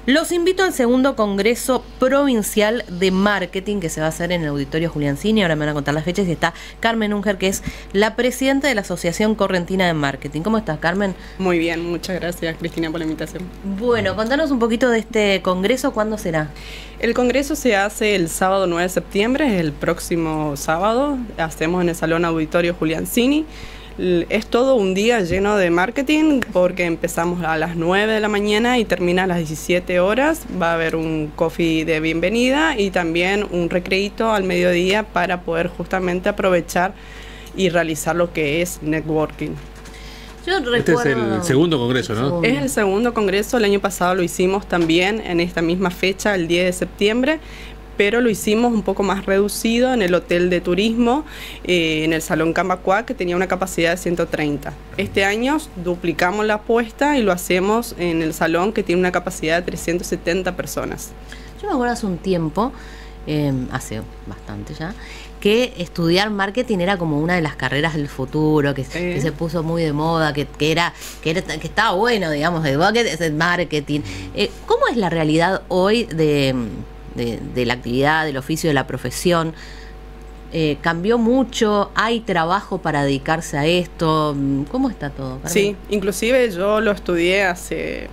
Los invito al segundo Congreso Provincial de Marketing que se va a hacer en el Auditorio Juliancini. Ahora me van a contar las fechas y está Carmen Unger, que es la presidenta de la Asociación Correntina de Marketing. ¿Cómo estás, Carmen? Muy bien, muchas gracias, Cristina, por la invitación. Bueno, contanos un poquito de este congreso. ¿Cuándo será? El congreso se hace el sábado 9 de septiembre, es el próximo sábado. Hacemos en el Salón Auditorio Juliancini. Es todo un día lleno de marketing porque empezamos a las 9 de la mañana y termina a las 17 horas. Va a haber un coffee de bienvenida y también un recreíto al mediodía para poder justamente aprovechar y realizar lo que es networking. Este es el segundo congreso, ¿no? Es el segundo congreso. El año pasado lo hicimos también en esta misma fecha, el 10 de septiembre. Pero lo hicimos un poco más reducido en el Hotel de Turismo, en el Salón Cambacua, que tenía una capacidad de 130. Este año duplicamos la apuesta y lo hacemos en el salón, que tiene una capacidad de 370 personas. Yo me acuerdo hace un tiempo, hace bastante ya, que estudiar marketing era como una de las carreras del futuro, que se puso muy de moda, que estaba bueno, digamos, de marketing. ¿Cómo es la realidad hoy de la actividad, del oficio, de la profesión? ¿Cambió mucho? ¿Hay trabajo para dedicarse a esto? ¿Cómo está todo, Carmen? Sí, inclusive yo lo estudié hace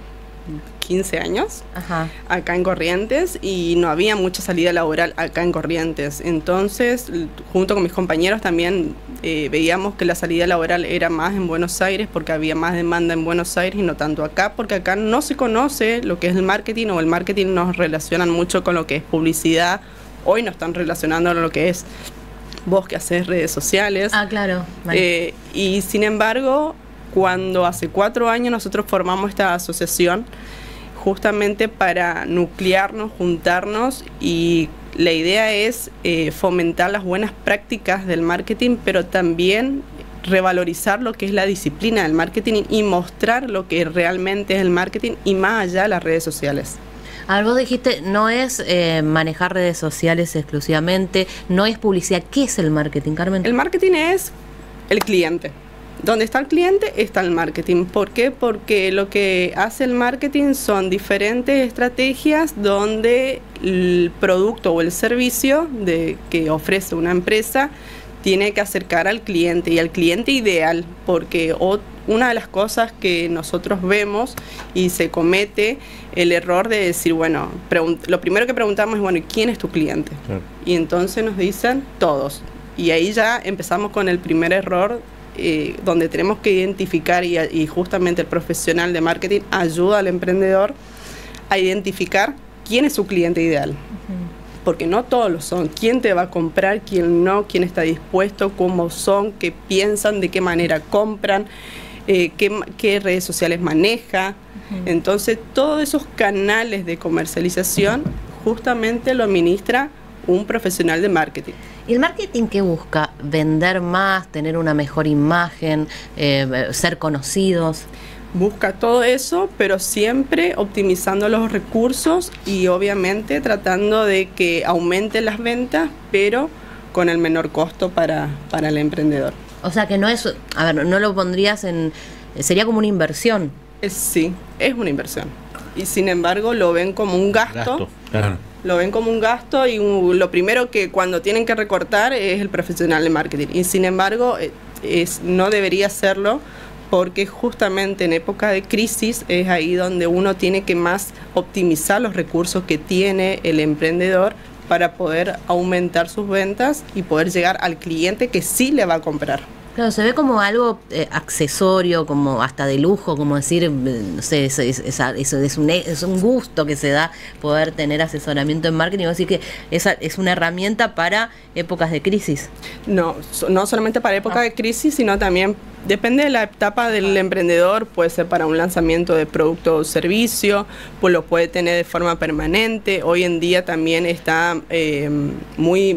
15 años. Ajá. Acá en Corrientes, y no había mucha salida laboral acá en Corrientes. Entonces, junto con mis compañeros también veíamos que la salida laboral era más en Buenos Aires porque había más demanda en Buenos Aires y no tanto acá, porque acá no se conoce lo que es el marketing, o el marketing nos relacionan mucho con lo que es publicidad. Hoy nos están relacionando con lo que es vos que haces redes sociales. Ah, claro. Vale. Y sin embargo, cuando hace 4 años nosotros formamos esta asociación, justamente para nuclearnos, juntarnos, y la idea es fomentar las buenas prácticas del marketing, pero también revalorizar lo que es la disciplina del marketing y mostrar lo que realmente es el marketing y más allá de las redes sociales. A ver, vos dijiste, no es manejar redes sociales exclusivamente, no es publicidad. ¿Qué es el marketing, Carmen? El marketing es el cliente. Donde está el cliente, está el marketing. ¿Por qué? Porque lo que hace el marketing son diferentes estrategias donde el producto o el servicio que ofrece una empresa tiene que acercar al cliente y al cliente ideal, porque una de las cosas que nosotros vemos y se comete el error de decir, bueno, lo primero que preguntamos es, bueno, ¿quién es tu cliente? Claro. Y entonces nos dicen todos. Y ahí ya empezamos con el primer error, donde tenemos que identificar, y justamente el profesional de marketing ayuda al emprendedor a identificar quién es su cliente ideal. Porque no todos lo son. ¿Quién te va a comprar? ¿Quién no? ¿Quién está dispuesto? ¿Cómo son? ¿Qué piensan? ¿De qué manera compran? ¿Qué redes sociales maneja? Entonces, todos esos canales de comercialización justamente lo administra un profesional de marketing. ¿Y el marketing qué busca? ¿Vender más? ¿Tener una mejor imagen? ¿Ser conocidos? Busca todo eso, pero siempre optimizando los recursos y obviamente tratando de que aumenten las ventas, pero con el menor costo para el emprendedor. O sea que no es, a ver, no lo pondrías en, sería como una inversión. Sí, es una inversión. Y sin embargo lo ven como un gasto. Claro. Lo ven como un gasto, y lo primero que cuando tienen que recortar es el profesional de marketing. Y sin embargo no debería serlo, porque justamente en época de crisis es ahí donde uno tiene que más optimizar los recursos que tiene el emprendedor para poder aumentar sus ventas y poder llegar al cliente que sí le va a comprar. Claro, se ve como algo accesorio, como hasta de lujo, como decir, no sé, es un gusto que se da poder tener asesoramiento en marketing. Así que es una herramienta para épocas de crisis. No solamente para épocas de crisis, sino también depende de la etapa del emprendedor. Puede ser para un lanzamiento de producto o servicio, pues lo puede tener de forma permanente. Hoy en día también está muy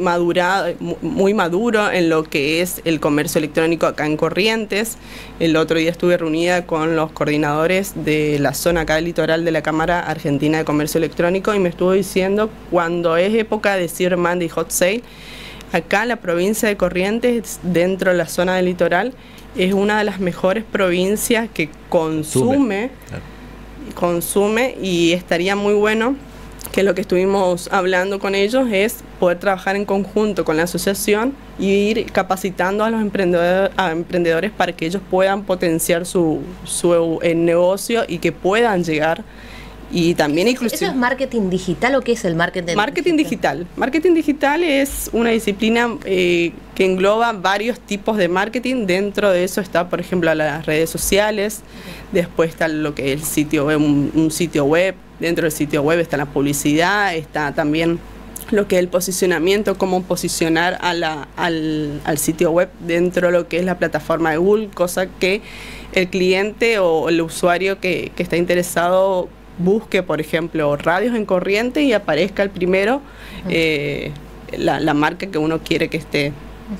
maduro en lo que es el comercio electrónico acá en Corrientes. El otro día estuve reunida con los coordinadores de la zona acá del litoral de la Cámara Argentina de Comercio Electrónico, y me estuvo diciendo, cuando es época de Cyber Monday Hot Sale, acá la provincia de Corrientes, dentro de la zona del litoral, es una de las mejores provincias que consume consume, y estaría muy bueno que lo que estuvimos hablando con ellos es poder trabajar en conjunto con la asociación y ir capacitando a los emprendedores para que ellos puedan potenciar su negocio y que puedan llegar. Y también ¿Eso es marketing digital o qué es el marketing digital? Marketing digital es una disciplina que engloba varios tipos de marketing. Dentro de eso está, por ejemplo, las redes sociales, después está lo que es el sitio web, un sitio web. Dentro del sitio web está la publicidad, está también lo que es el posicionamiento, cómo posicionar al sitio web dentro de lo que es la plataforma de Google, cosa que el cliente o el usuario que está interesado busque, por ejemplo, radios en corriente y aparezca el primero la marca que uno quiere que esté.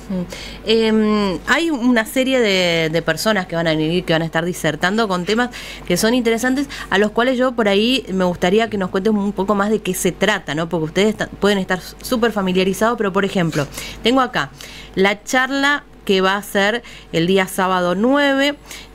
Hay una serie de personas que van a venir, que van a estar disertando con temas que son interesantes, a los cuales yo por ahí me gustaría que nos cuentes un poco más de qué se trata, ¿no? Porque ustedes pueden estar súper familiarizados, pero por ejemplo, tengo acá la charla que va a ser el día sábado 9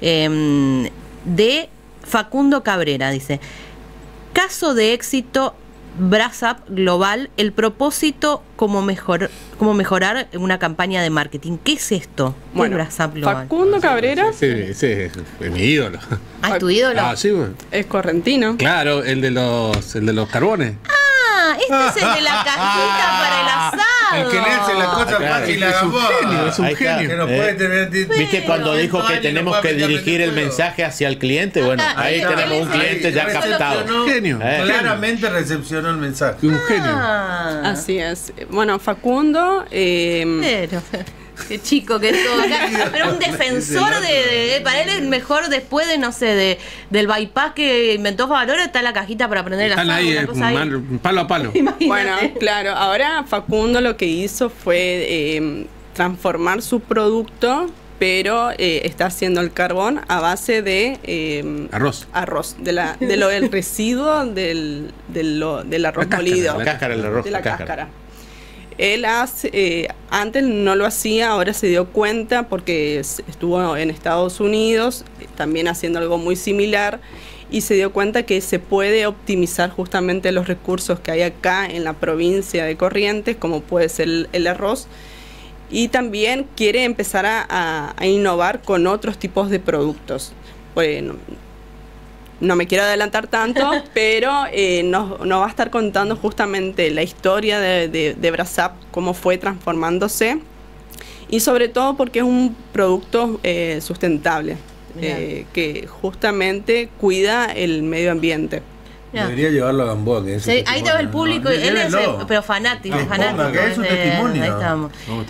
de Facundo Cabrera, dice: caso de éxito BrassUp Global, el propósito como mejorar una campaña de marketing. ¿Qué es esto? Bueno, BrassUp Global. Facundo Cabrera. Sí, es mi ídolo. ¿Ah, es tu ídolo? Ah, sí, bueno. Es correntino. Claro, el de los carbones. Ah, este es el de la cajita para el asado. El que le hace la cosa fácil a la Es un genio. que no puede tener. Viste cuando dijo que tenemos que dirigir el mensaje hacia el cliente. Bueno, ahí tenemos un cliente ya captado. Genio. Claramente recepcionó el mensaje. Un genio. Así es. Bueno, Facundo. Pero, qué chico que es todo acá. Pero un defensor para él el mejor después de, no sé, del bypass que inventó Favaloro, está la cajita para prender el asado. Están ahí, palo a palo. Imagínate. Bueno, claro, ahora Facundo lo que hizo fue transformar su producto, pero está haciendo el carbón a base de arroz, del residuo del arroz molido. La cáscara del arroz. De la cáscara. Él antes no lo hacía, ahora se dio cuenta porque estuvo en Estados Unidos también haciendo algo muy similar, y se dio cuenta que se puede optimizar justamente los recursos que hay acá en la provincia de Corrientes, como puede ser el arroz, y también quiere empezar a innovar con otros tipos de productos. Bueno, no me quiero adelantar tanto, pero nos va a estar contando justamente la historia de BrassUp, cómo fue transformándose, y sobre todo porque es un producto sustentable, que justamente cuida el medio ambiente. Debería llevarlo a Gamboa, que es sí, ahí te ve el público, él es pero fanático. Que es un testimonio. Ahí estamos.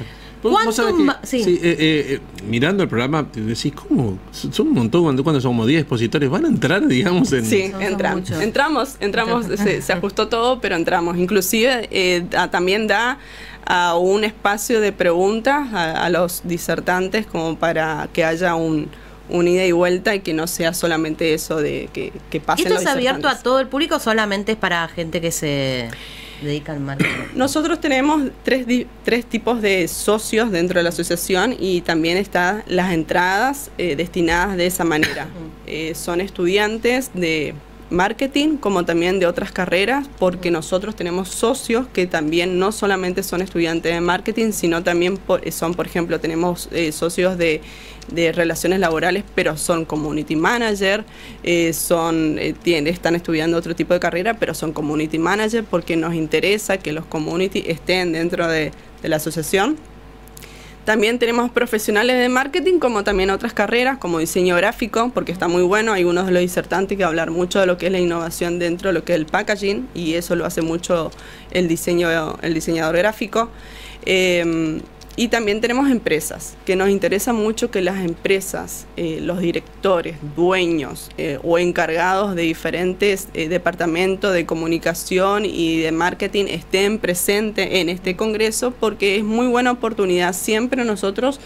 Mirando el programa, decís, ¿cómo? Son un montón, cuando somos 10 expositores, ¿van a entrar, digamos? Sí, entramos, se ajustó todo, pero entramos. Inclusive también da a un espacio de preguntas a los disertantes, como para que haya un ida y vuelta y que no sea solamente eso de que pasen. ¿Y esto es abierto a todo el público o solamente es para gente que se dedica al marketing? Nosotros tenemos tres tipos de socios dentro de la asociación, y también están las entradas destinadas de esa manera. Son estudiantes de marketing como también de otras carreras, porque nosotros tenemos socios que también no solamente son estudiantes de marketing, sino también son, por ejemplo, tenemos socios de relaciones laborales, pero son community manager, están estudiando otro tipo de carrera, pero son community manager, porque nos interesa que los community estén dentro de la asociación. También tenemos profesionales de marketing, como también otras carreras, como diseño gráfico, porque está muy bueno. Hay unos de los disertantes que hablar mucho de lo que es la innovación dentro de lo que es el packaging, y eso lo hace mucho el diseñador gráfico. Y también tenemos empresas, que nos interesa mucho que las empresas, los directores, dueños o encargados de diferentes departamentos de comunicación y de marketing estén presentes en este congreso, porque es muy buena oportunidad. Siempre nosotros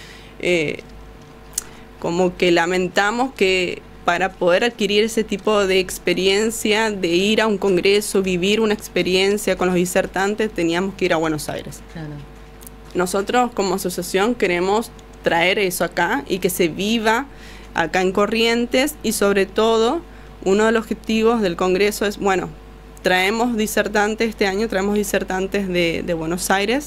como que lamentamos que para poder adquirir ese tipo de experiencia, de ir a un congreso, vivir una experiencia con los disertantes, teníamos que ir a Buenos Aires. Claro. Nosotros como asociación queremos traer eso acá y que se viva acá en Corrientes, y sobre todo uno de los objetivos del Congreso es, bueno, traemos disertantes, este año traemos disertantes de Buenos Aires,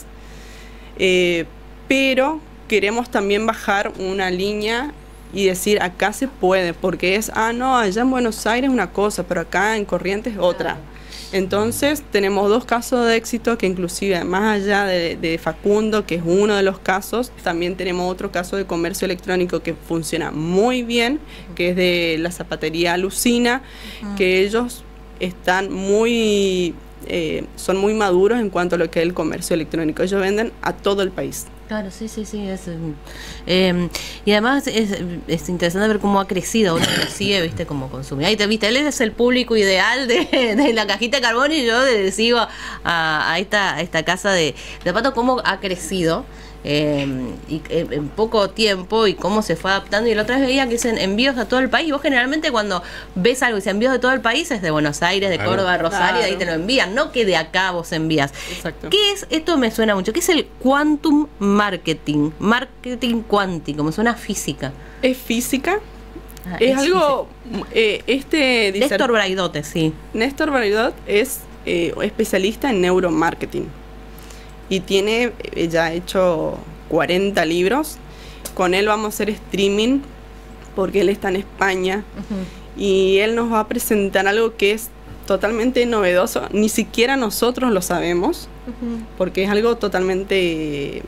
pero queremos también bajar una línea y decir, acá se puede, porque es, no, allá en Buenos Aires una cosa, pero acá en Corrientes otra. Entonces tenemos 2 casos de éxito que inclusive más allá de Facundo, que es uno de los casos, también tenemos otro caso de comercio electrónico que funciona muy bien, que es de la zapatería Lucina, que ellos están son muy maduros en cuanto a lo que es el comercio electrónico. Ellos venden a todo el país. Claro, sí. Y además es interesante ver cómo ha crecido, uno lo sigue, viste, como consumidor. Ahí te viste, él es el público ideal de la cajita de carbón, y yo le sigo a esta casa de zapatos, cómo ha crecido. Y en poco tiempo, y cómo se fue adaptando. Y la otra vez veía que dicen envíos a todo el país. Vos generalmente cuando ves algo y dice envíos de todo el país, es de Buenos Aires, de Córdoba, de Rosario, de ahí te lo envían, no que de acá vos envías. Exacto. ¿Qué es? Esto me suena mucho. ¿Qué es el quantum marketing? Marketing cuántico, me suena a física. Es física. Es algo... Néstor Braidote, sí. Néstor Braidot es especialista en neuromarketing. Y tiene ya hecho 40 libros. Con él vamos a hacer streaming porque él está en España. Y él nos va a presentar algo que es totalmente novedoso. Ni siquiera nosotros lo sabemos, porque es algo totalmente...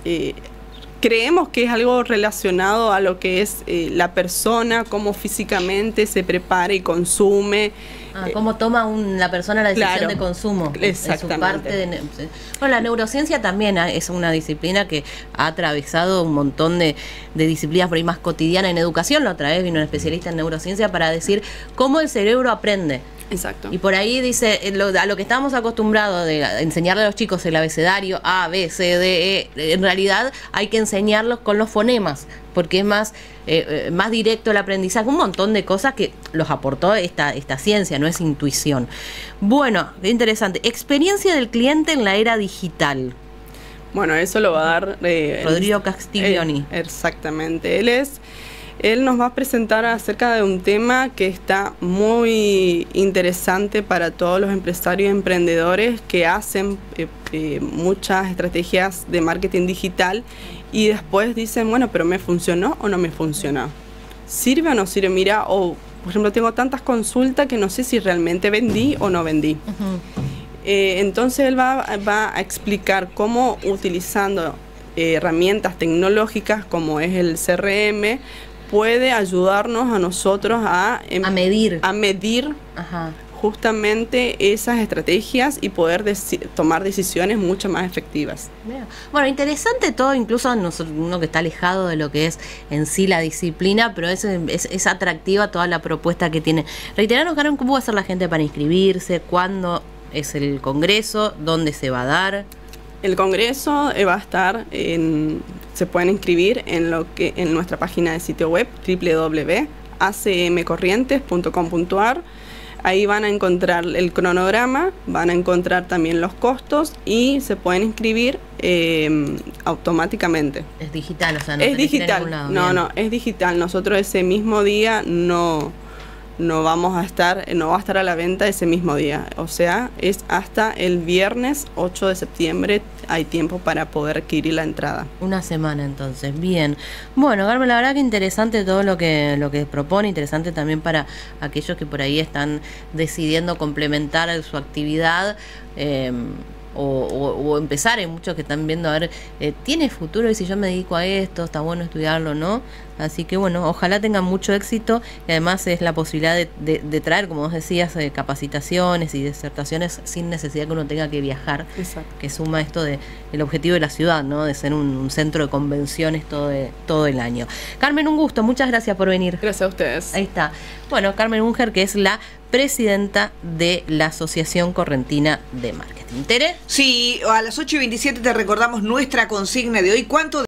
creemos que es algo relacionado a lo que es la persona, cómo físicamente se prepara y consume. Cómo toma la persona la decisión, claro, de consumo. Exactamente. Bueno, la neurociencia también es una disciplina que ha atravesado un montón de disciplinas por ahí más cotidianas en educación. La otra vez vino un especialista en neurociencia para decir cómo el cerebro aprende. Exacto. Y por ahí dice, a lo que estábamos acostumbrados de enseñarle a los chicos el abecedario A, B, C, D, E, en realidad hay que enseñarlos con los fonemas, porque es más directo el aprendizaje, un montón de cosas que los aportó esta ciencia, no es intuición. Bueno, interesante. Experiencia del cliente en la era digital. Bueno, eso lo va a dar Rodrigo Castiglioni. Exactamente. Él nos va a presentar acerca de un tema que está muy interesante para todos los empresarios y emprendedores que hacen muchas estrategias de marketing digital y después dicen, bueno, pero ¿me funcionó o no me funcionó? ¿Sirve o no sirve? Mira, por ejemplo, tengo tantas consultas que no sé si realmente vendí o no vendí. Entonces él va a explicar cómo, utilizando herramientas tecnológicas como es el CRM, puede ayudarnos a nosotros a medir justamente esas estrategias y poder tomar decisiones mucho más efectivas. Bueno, interesante todo, incluso uno que está alejado de lo que es en sí la disciplina, pero es atractiva toda la propuesta que tiene. Reiteranos, Carmen, ¿cómo va a ser la gente para inscribirse? ¿Cuándo es el congreso? ¿Dónde se va a dar? El congreso va a estar se pueden inscribir en nuestra página de sitio web www.acmcorrientes.com.ar. Ahí van a encontrar el cronograma, van a encontrar también los costos y se pueden inscribir automáticamente. Es digital, o sea, no es digital. No, es digital. Nosotros ese mismo día no va a estar a la venta ese mismo día. O sea, es hasta el viernes 8 de septiembre hay tiempo para poder adquirir la entrada. Una semana entonces, bien. Bueno, Carmen, la verdad que interesante todo lo que propone, interesante también para aquellos que por ahí están decidiendo complementar su actividad. O empezar, hay muchos que están viendo a ver, ¿tiene futuro? Y si yo me dedico a esto, está bueno estudiarlo, ¿no? Así que bueno, ojalá tengan mucho éxito y además es la posibilidad de traer, como vos decías, capacitaciones y disertaciones sin necesidad que uno tenga que viajar. Exacto. Que suma esto el objetivo de la ciudad, ¿no? De ser un centro de convenciones todo el año. Carmen, un gusto, muchas gracias por venir. Gracias a ustedes. Ahí está. Bueno, Carmen Unger, que es la presidenta de la Asociación Correntina de Marketing. ¿Tere? Sí, a las 8:27 te recordamos nuestra consigna de hoy. ¿Cuánto